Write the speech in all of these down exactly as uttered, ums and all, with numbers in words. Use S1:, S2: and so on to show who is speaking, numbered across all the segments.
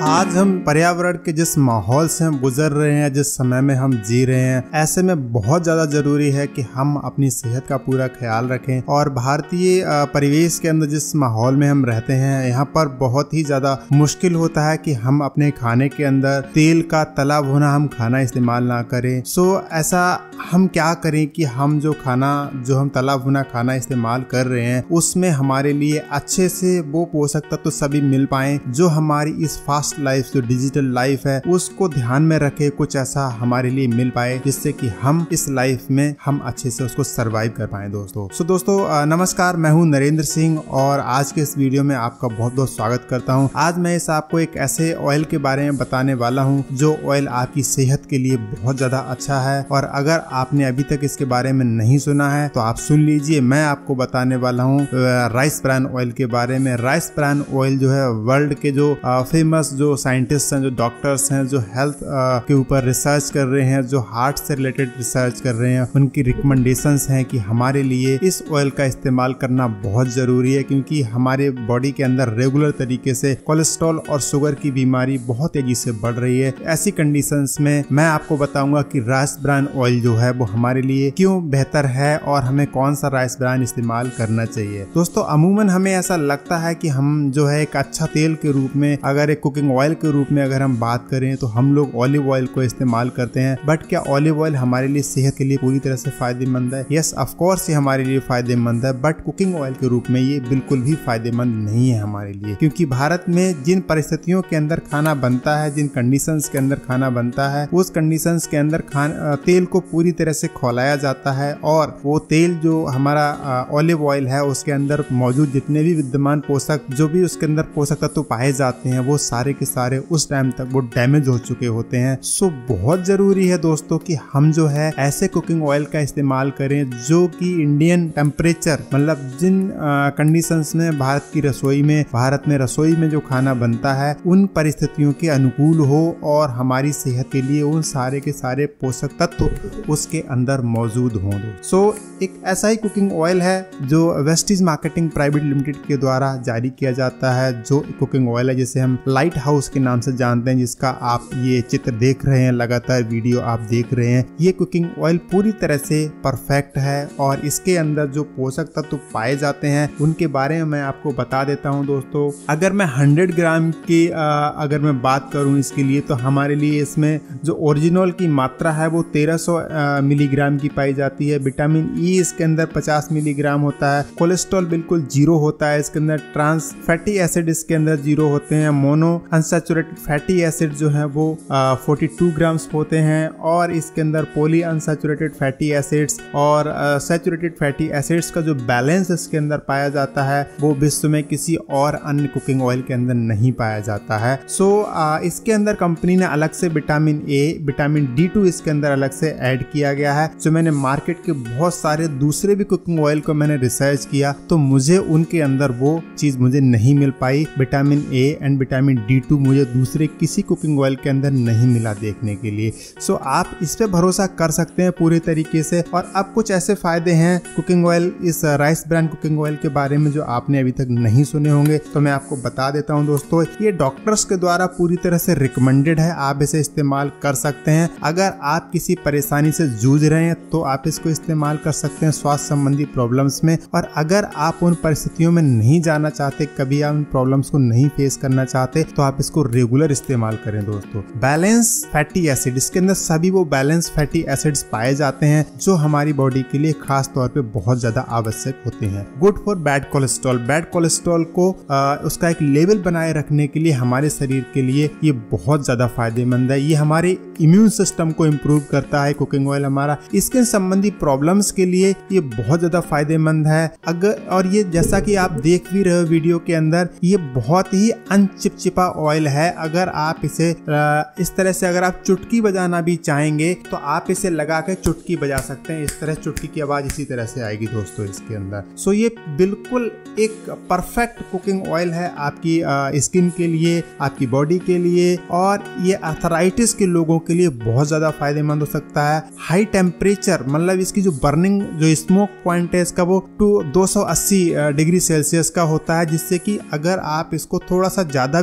S1: आज हम पर्यावरण के जिस माहौल से हम गुजर रहे हैं, जिस समय में हम जी रहे हैं, ऐसे में बहुत ज्यादा जरूरी है कि हम अपनी सेहत का पूरा ख्याल रखें। और भारतीय परिवेश के अंदर जिस माहौल में हम रहते हैं, यहाँ पर बहुत ही ज्यादा मुश्किल होता है कि हम अपने खाने के अंदर तेल का तला भुना हम खाना इस्तेमाल ना करें। सो ऐसा हम क्या करें कि हम जो खाना जो हम तला भुना खाना इस्तेमाल कर रहे हैं उसमें हमारे लिए अच्छे से वो पोषक तत्व तो सभी मिल पाए, जो हमारी इस फास्ट लाइफ जो डिजिटल लाइफ है उसको ध्यान में रखे, कुछ ऐसा हमारे लिए मिल पाए जिससे कि हम इस लाइफ में हम अच्छे से उसको सरवाइव कर पाए। दोस्तों सो दोस्तों नमस्कार, मैं हूं नरेंद्र सिंह और आज के इस वीडियो में आपका बहुत बहुत स्वागत करता हूं। आज मैं इस आपको एक ऐसे ऑयल के बारे में बताने वाला हूं जो ऑयल आपकी सेहत के लिए बहुत ज्यादा अच्छा है। और अगर आपने अभी तक इसके बारे में नहीं सुना है तो आप सुन लीजिए। मैं आपको बताने वाला हूँ राइस ब्रान ऑयल के बारे में। राइस ब्रान ऑयल जो है वर्ल्ड के जो फेमस जो साइंटिस्ट हैं, जो डॉक्टर्स हैं, जो हेल्थ के ऊपर रिसर्च कर रहे हैं, जो हार्ट से रिलेटेड रिसर्च कर रहे हैं, उनकी रिकमेंडेशंस हैं कि हमारे लिए इस ऑयल का इस्तेमाल करना बहुत जरूरी है, क्योंकि हमारे बॉडी के अंदर रेगुलर तरीके से कोलेस्ट्रॉल और शुगर की बीमारी बहुत तेजी से बढ़ रही है। ऐसी कंडीशंस में मैं आपको बताऊंगा कि राइस ब्रान ऑयल जो है वो हमारे लिए क्यों बेहतर है और हमें कौन सा राइस ब्रान इस्तेमाल करना चाहिए। दोस्तों अमूमन हमें ऐसा लगता है कि हम जो है एक अच्छा तेल के रूप में, अगर एक कुकिंग ऑयल के रूप में अगर हम बात करें तो हम लोग ऑलिव ऑयल को इस्तेमाल करते हैं। बट क्या ऑलिव ऑयल हमारे लिए सेहत के लिए पूरी तरह से फायदेमंद है? यस ऑफ कोर्स ये हमारे लिए फायदेमंद है, बट कुकिंग ऑयल के रूप में ये बिल्कुल भी फायदेमंद नहीं है हमारे लिए, क्योंकि भारत में जिन परिस्थितियों के अंदर खाना बनता है, जिन कंडीशंस के अंदर खाना बनता है, उस कंडीशंस के अंदर खाना तेल को पूरी तरह से खौलाया जाता है और वो तेल जो हमारा ऑलिव ऑयल है उसके अंदर मौजूद जितने भी विद्यमान पोषक जो भी उसके अंदर पोषक तत्व तो पाए जाते हैं वो सारे के सारे उस टाइम तक वो डैमेज हो चुके होते हैं। सो बहुत जरूरी है दोस्तों कि हम जो है ऐसे कुकिंग ऑयल का इस्तेमाल करें जो कि इंडियन टेम्परेचर, मतलब जिन कंडीशंस में भारत की रसोई में भारत में रसोई में जो खाना बनता है उन परिस्थितियों के अनुकूल हो और हमारी सेहत के लिए उन सारे के सारे पोषक तत्व उसके अंदर मौजूद हों। सो एक ऐसा ही कुकिंग ऑयल है जो वेस्टीज मार्केटिंग प्राइवेट लिमिटेड के द्वारा जारी किया जाता है, जो कुकिंग ऑयल है जिसे हम लाइट हाउस के नाम से जानते हैं, जिसका आप ये चित्र देख रहे हैं, लगातार वीडियो आप देख रहे हैं। ये कुकिंग ऑयल पूरी तरह से परफेक्ट है और इसके अंदर जो पोषक तत्व पाए जाते हैं उनके बारे में मैं आपको बता देता हूं। दोस्तों अगर मैं सौ ग्राम की आ, अगर मैं बात करूं इसके लिए तो हमारे लिए इसमें जो ओरिजिनल की मात्रा है वो तेरह सौ मिलीग्राम की पाई जाती है। विटामिन ई इसके अंदर पचास मिलीग्राम होता है। कोलेस्ट्रॉल बिल्कुल जीरो होता है इसके अंदर। ट्रांस फैटी एसिड इसके अंदर जीरो होते हैं। मोनो अनसैचुरेटेड फैटी एसिड जो है वो बयालीस ग्राम्स होते हैं और इसके अंदर पॉली अनसैचुरेटेड फैटी एसिड्स और सैचुरेटेड फैटी एसिड्स का जो बैलेंस इसके अंदर पाया जाता है वो विश्व में किसी और अन्य कुकिंग ऑयल के अंदर नहीं पाया जाता है। सो so, इसके अंदर कंपनी ने अलग से vitamin A, vitamin D two इसके अंदर अलग से ऐड किया गया है। जो मैंने मार्केट के बहुत सारे दूसरे भी कुकिंग ऑयल को मैंने रिसर्च किया तो मुझे उनके अंदर वो चीज मुझे नहीं मिल पाई। Vitamin A and vitamin D two मुझे दूसरे किसी कुकिंग ऑयल के अंदर नहीं मिला देखने के लिए। सो so, आप इस पे भरोसा कर सकते हैं पूरे तरीके से। और अब कुछ ऐसे फायदे हैं कुकिंग ऑयल, इस राइस ब्रान कुकिंग ऑयल के बारे में जो आपने अभी तक नहीं सुने होंगे, तो मैं आपको बता देता हूं। दोस्तों ये डॉक्टर्स के द्वारा पूरी तरह से रिकमेंडेड है, आप इसे इस्तेमाल कर सकते हैं। अगर आप किसी परेशानी से जूझ रहे हैं तो आप इसको इस्तेमाल कर सकते हैं स्वास्थ्य संबंधी प्रॉब्लम्स में। और अगर आप उन परिस्थितियों में नहीं जाना चाहते, कभी आप उन प्रॉब्लम्स को नहीं फेस करना चाहते, तो आप इसको रेगुलर इस्तेमाल करें। दोस्तों बैलेंस फैटी एसिड, इसके अंदर सभी वो बैलेंस फैटी एसिड्स पाए जाते हैं जो हमारी बॉडी के लिए खास तौर पे बहुत ज्यादा आवश्यक होते हैं। Good for bad cholesterol, bad cholesterol को आ, उसका एक लेवल बनाए रखने के लिए हमारे शरीर के लिए ये बहुत ज्यादा फायदेमंद है। ये हमारे इम्यून सिस्टम को इम्प्रूव करता है कुकिंग ऑयल हमारा। स्किन संबंधी प्रॉब्लम्स के लिए ये बहुत ज्यादा फायदेमंद है। अगर और ये जैसा कि आप देख भी रहे हो वीडियो के अंदर, ये बहुत ही अनचिपचिपा ऑयल है। अगर आप इसे इस तरह से अगर आप चुटकी बजाना भी चाहेंगे तो आप इसे लगा के चुटकी बजा सकते हैं। इस तरह चुटकी की आवाज इसी तरह से आएगी दोस्तों इसके अंदर। सो ये बिल्कुल एक परफेक्ट कुकिंग ऑयल है आपकी स्किन के लिए, आपकी बॉडी के लिए, और ये आर्थराइटिस के लोगों के लिए बहुत ज्यादा फायदेमंद हो सकता है। हाई टेम्परेचर, मतलब इसकी जो बर्निंग जो स्मोक पॉइंट है इसका वो टू दो सौ अस्सी डिग्री सेल्सियस का होता है, जिससे कि अगर आप इसको थोड़ा सा ज्यादा भी गर्म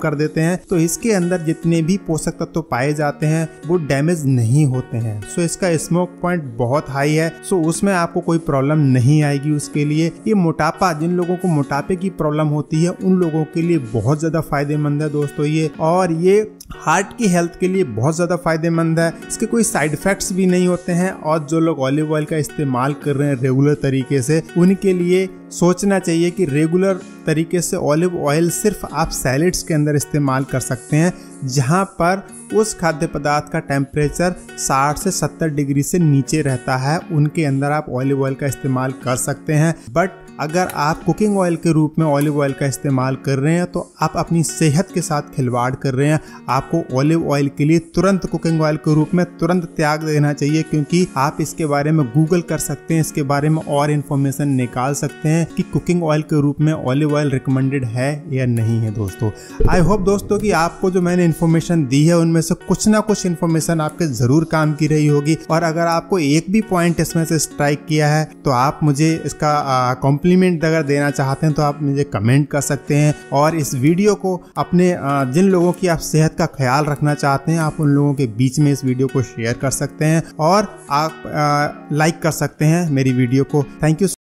S1: कर देते हैं तो इसके अंदर जितने भी पोषक तत्व पाए जाते हैं वो डैमेज नहीं होते हैं। सो इसका स्मोक पॉइंट बहुत हाई है, सो उसमें आपको कोई प्रॉब्लम नहीं आएगी। उसके लिए ये मोटापा, जिन लोगों को मोटापे की प्रॉब्लम होती है उन लोगों के लिए बहुत ज्यादा फायदेमंद है दोस्तों ये, और ये हार्ट की हेल्थ के लिए बहुत ज्यादा फायदेमंद है। इसके कोई साइड इफेक्ट्स भी नहीं होते हैं, और जो लोग ऑलिव ऑयल का इस्तेमाल कर रहे हैं रेगुलर तरीके से उनके लिए सोचना चाहिए कि रेगुलर तरीके से ऑलिव ऑयल सिर्फ आप सैलेड्स के अंदर इस्तेमाल कर सकते हैं, जहां पर उस खाद्य पदार्थ का टेम्परेचर साठ से सत्तर डिग्री से नीचे रहता है, उनके अंदर आप ऑलिव ऑयल का इस्तेमाल कर सकते हैं। बट अगर आप कुकिंग ऑयल के रूप में ऑलिव ऑयल का इस्तेमाल कर रहे हैं तो आप अपनी सेहत के साथ खिलवाड़ कर रहे हैं। आपको ऑलिव ऑयल के लिए तुरंत कुकिंग ऑयल के रूप में तुरंत त्याग देना चाहिए, क्योंकि आप इसके बारे में गूगल कर सकते हैं, इसके बारे में और इन्फॉर्मेशन निकाल सकते हैं कि कुकिंग ऑयल के रूप में ऑलिव ऑयल रिकमेंडेड है या नहीं है दोस्तों। आई होप दोस्तों कि आपको जो मैंने इन्फॉर्मेशन दी है उनमें से कुछ ना कुछ इन्फॉर्मेशन आपके जरूर काम की रही होगी, और अगर आपको एक भी पॉइंट इसमें से स्ट्राइक किया है तो आप मुझे इसका कॉम्प्लीमेंट अगर देना चाहते हैं तो आप मुझे कमेंट कर सकते हैं। और इस वीडियो को अपने आ, जिन लोगों की आप सेहत का ख्याल रखना चाहते हैं आप उन लोगों के बीच में इस वीडियो को शेयर कर सकते हैं, और आप लाइक कर सकते हैं मेरी वीडियो को। Thank you.